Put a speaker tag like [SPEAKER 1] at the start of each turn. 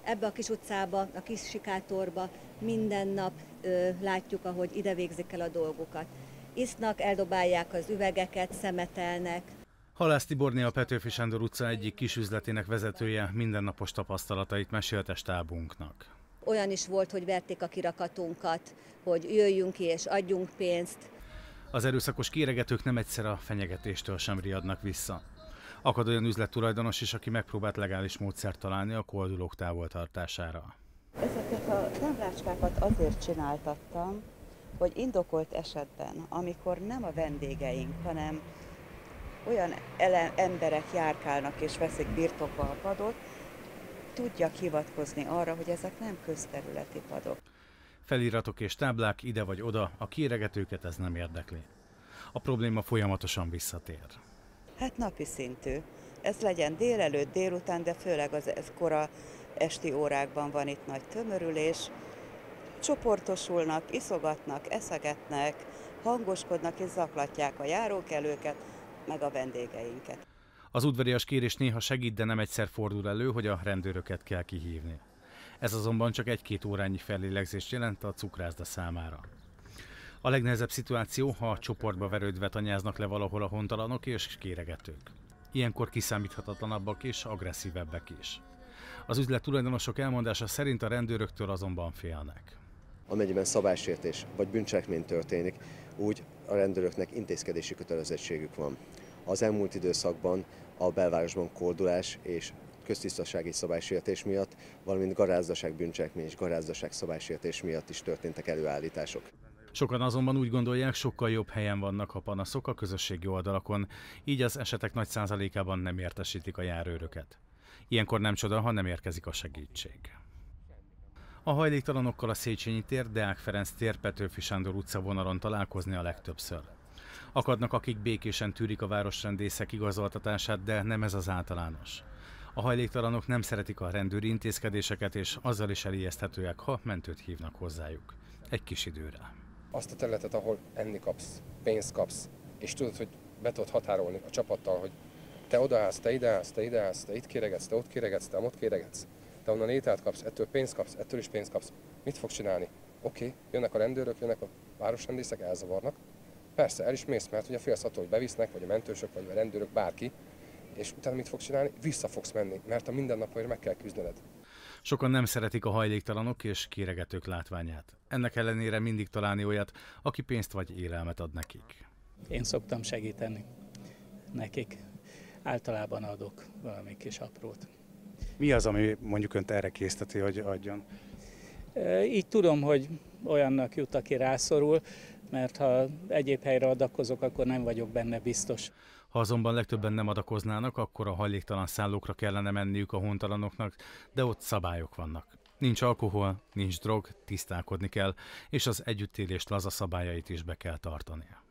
[SPEAKER 1] Ebbe a kis utcába, a kis sikátorba minden nap látjuk, ahogy ide végzik el a dolgukat. Isznak, eldobálják az üvegeket, szemetelnek.
[SPEAKER 2] Halász Tiborné, a Petőfi Sándor utca egyik kisüzletének vezetője mindennapos tapasztalatait mesélte stábunknak.
[SPEAKER 1] Olyan is volt, hogy verték a kirakatunkat, hogy jöjjünk ki és adjunk pénzt.
[SPEAKER 2] Az erőszakos kéregetők nem egyszer a fenyegetéstől sem riadnak vissza. Akad olyan üzlettulajdonos is, aki megpróbált legális módszert találni a koldulók távoltartására.
[SPEAKER 3] Ezeket a táblácskákat azért csináltattam, hogy indokolt esetben, amikor nem a vendégeink, hanem olyan emberek járkálnak és veszik birtokba a padot, tudjak hivatkozni arra, hogy ezek nem közterületi padok.
[SPEAKER 2] Feliratok és táblák ide vagy oda, a kéregetőket ez nem érdekli. A probléma folyamatosan visszatér.
[SPEAKER 3] Hát napi szintű. Ez legyen délelőtt, délután, de főleg az kora esti órákban van itt nagy tömörülés. Csoportosulnak, iszogatnak, eszegetnek, hangoskodnak és zaklatják a járókelőket, meg a vendégeinket.
[SPEAKER 2] Az udvarias kérés néha segít, de nem egyszer fordul elő, hogy a rendőröket kell kihívni. Ez azonban csak 1-2 órányi fellélegzést jelent a cukrászda számára. A legnehezebb szituáció, ha a csoportba verődve tanyáznak le valahol a hontalanok és kéregetők. Ilyenkor kiszámíthatatlanabbak és agresszívebbek is. Az üzlet tulajdonosok elmondása szerint a rendőröktől azonban félnek.
[SPEAKER 4] Amennyiben szabálysértés vagy bűncselekmény történik, úgy a rendőröknek intézkedési kötelezettségük van. Az elmúlt időszakban a belvárosban koldulás és köztisztasági szabálysértés miatt, valamint garázdaság bűncselekmény és garázdaság szabálysértés miatt is történtek előállítások.
[SPEAKER 2] Sokan azonban úgy gondolják, sokkal jobb helyen vannak a panaszok a közösségi oldalakon, így az esetek nagy százalékában nem értesítik a járőröket. Ilyenkor nem csoda, ha nem érkezik a segítség. A hajléktalanokkal a Széchenyi tér, Deák Ferenc tér, Petőfi Sándor utca vonalon találkozni a legtöbbször. Akadnak, akik békésen tűrik a városrendészek igazoltatását, de nem ez az általános. A hajléktalanok nem szeretik a rendőri intézkedéseket, és azzal is elijeszthetőek, ha mentőt hívnak hozzájuk. Egy kis időre.
[SPEAKER 5] Azt a területet, ahol enni kapsz, pénzt kapsz, és tudod, hogy be tudod határolni a csapattal, hogy te odaállsz, te ideállsz, te ideállsz, te itt kéregetsz, te ott kéregetsz, te ott kéregetsz, te onnan ételt kapsz, ettől pénzt kapsz, ettől is pénzt kapsz. Mit fog csinálni? Oké, jönnek a rendőrök, jönnek a városrendészek, elzavarnak. Persze, el is mész, mert ugye félsz attól, hogy bevisznek, vagy a mentősök, vagy a rendőrök, bárki, és utána mit fog csinálni? Vissza fogsz menni, mert a mindennapokért meg kell küzdened.
[SPEAKER 2] Sokan nem szeretik a hajléktalanok és kéregetők látványát. Ennek ellenére mindig találni olyat, aki pénzt vagy élelmet ad nekik.
[SPEAKER 6] Én szoktam segíteni nekik. Általában adok valami kis aprót.
[SPEAKER 7] Mi az, ami mondjuk önt erre készteti, hogy adjon?
[SPEAKER 6] Így tudom, hogy olyannak jut, aki rászorul, mert ha egyéb helyre adakozok, akkor nem vagyok benne biztos.
[SPEAKER 2] Ha azonban legtöbben nem adakoznának, akkor a hajléktalan szállókra kellene menniük a hontalanoknak, de ott szabályok vannak. Nincs alkohol, nincs drog, tisztálkodni kell, és az együttélést laza szabályait is be kell tartania.